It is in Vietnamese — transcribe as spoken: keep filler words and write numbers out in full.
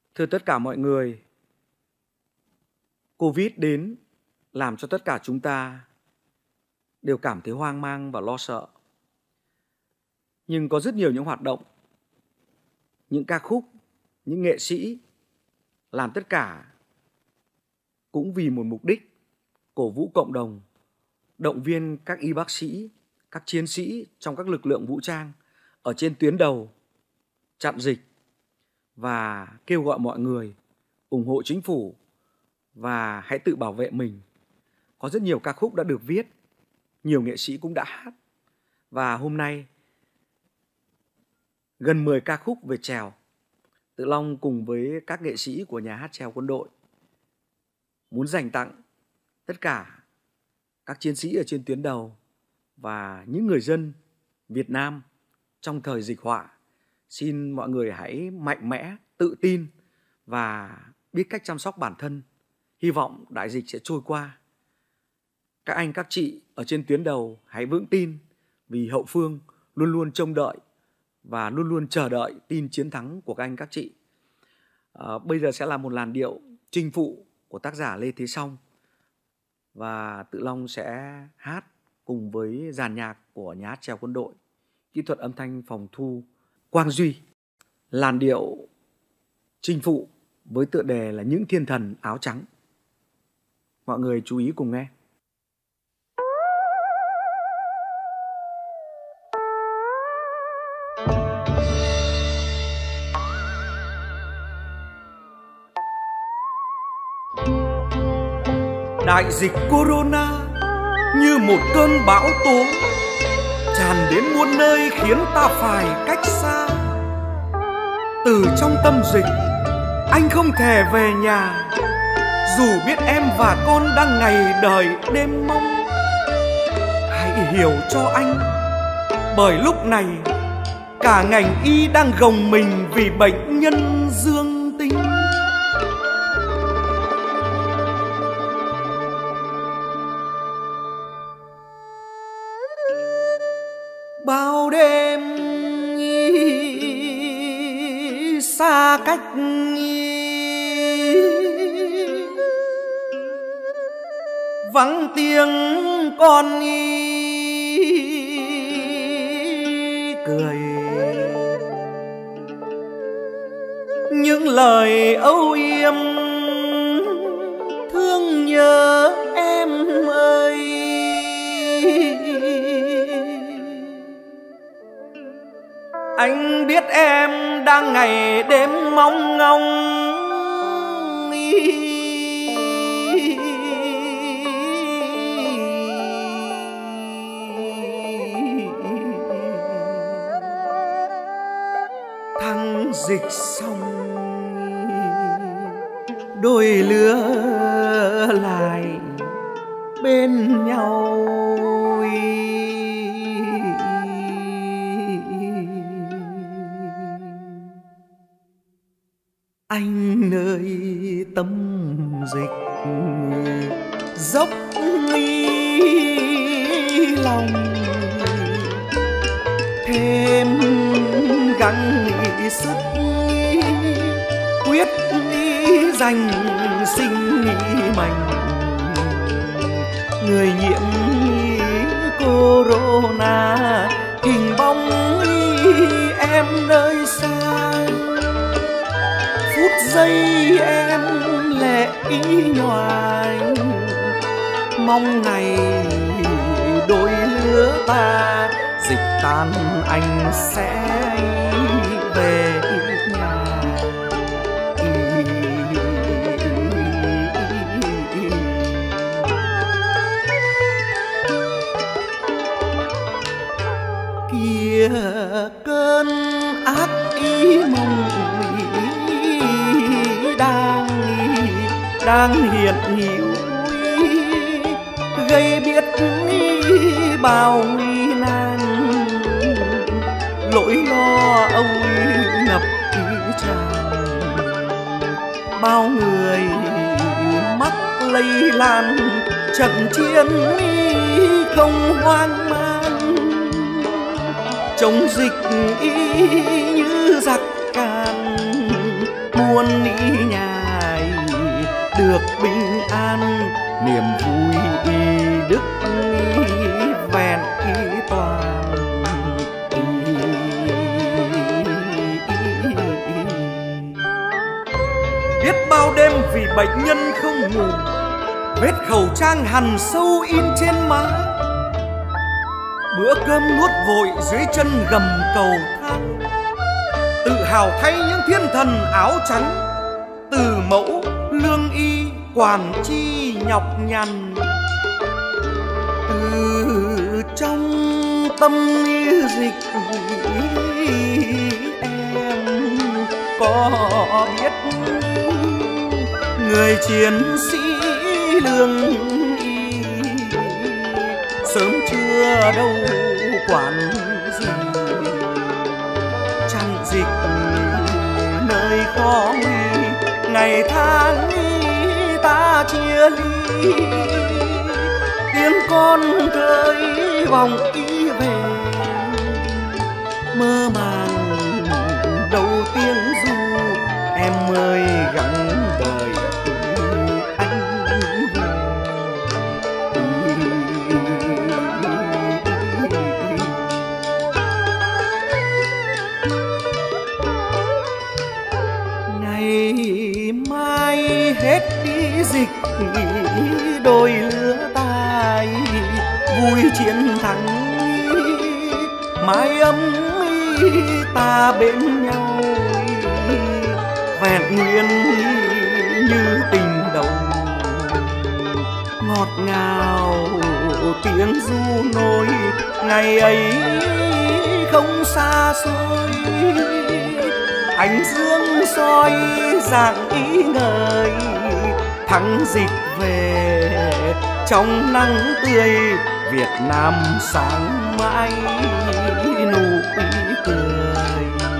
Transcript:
Thưa tất cả mọi người, Covid đến làm cho tất cả chúng ta đều cảm thấy hoang mang và lo sợ. Nhưng có rất nhiều những hoạt động, những ca khúc, những nghệ sĩ làm tất cả cũng vì một mục đích cổ vũ cộng đồng, động viên các y bác sĩ, các chiến sĩ trong các lực lượng vũ trang ở trên tuyến đầu chặn dịch và kêu gọi mọi người ủng hộ chính phủ và hãy tự bảo vệ mình. Có rất nhiều ca khúc đã được viết, nhiều nghệ sĩ cũng đã hát. Và hôm nay gần mười ca khúc về chèo, Tự Long cùng với các nghệ sĩ của Nhà hát Chèo Quân đội muốn dành tặng tất cả các chiến sĩ ở trên tuyến đầu và những người dân Việt Nam trong thời dịch họa. Xin mọi người hãy mạnh mẽ, tự tin và biết cách chăm sóc bản thân. Hy vọng đại dịch sẽ trôi qua. Các anh, các chị ở trên tuyến đầu hãy vững tin vì hậu phương luôn luôn trông đợi và luôn luôn chờ đợi tin chiến thắng của các anh, các chị. À, bây giờ sẽ là một làn điệu Chinh Phụ của tác giả Lê Thế Song và Tự Long sẽ hát cùng với dàn nhạc của Nhà hát Chèo Quân đội, kỹ thuật âm thanh phòng thu Quang Duy. Làn điệu Chinh Phụ với tựa đề là Những Thiên Thần Áo Trắng. Mọi người chú ý cùng nghe. Đại dịch Corona như một cơn bão tố tràn đến muôn nơi khiến ta phải cách xa. Từ trong tâm dịch, anh không thể về nhà, dù biết em và con đang ngày đợi đêm mong. Hãy hiểu cho anh, bởi lúc này cả ngành y đang gồng mình vì bệnh nhân dương tính. Bao đêm xa cách vắng tiếng con cười, những lời âu yếm thương nhớ em ơi. Anh biết em đang ngày đêm mong ngóng, thăng dịch xong đôi lứa lại bên nhau. Anh nơi tâm dịch dốc ly lòng, thêm gắng nghĩ sức quyết nghĩ dành sinh nghĩ mạnh. Người nhiễm corona hình bóng em nơi xa, phút giây em lệ ý nhoài, mong ngày đôi lứa ta dịch tan anh sẽ về nhà. Kìa cơn ác ý mong đang đang hiện hữu, gây biết bao nguy nan, lỗi lo âu ngập tràn. Bao người mắc lây lan, trận chiến không hoang mang, chống dịch y như giặc càn, muôn ý được bình an, niềm vui y đức y vẹn y toàn. Biết bao đêm vì bệnh nhân không ngủ, vết khẩu trang hằn sâu in trên má, bữa cơm nuốt vội dưới chân gầm cầu thang. Tự hào thay những thiên thần áo trắng, từ mẫu lương y quản chi nhọc nhằn. Từ trong tâm dịch em có biết người chiến sĩ lương y sớm chưa đâu quản gì, chẳng dịch nơi khó nguy, ngày tháng ta chia ly. Tiếng con thơi vòng ý về, mơ màng đầu tiếng ru, em ơi gắng đời anh về. Ngày mai hết đi dịch, đôi lứa tai vui chiến thắng, mái ấm ta bên nhau vẹn nguyên như tình đầu. Ngọt ngào tiếng ru nối, ngày ấy không xa xôi, ánh dương soi dạng ý ngời, thắng dịch về trong nắng tươi, Việt Nam sáng mãi nụ ý cười.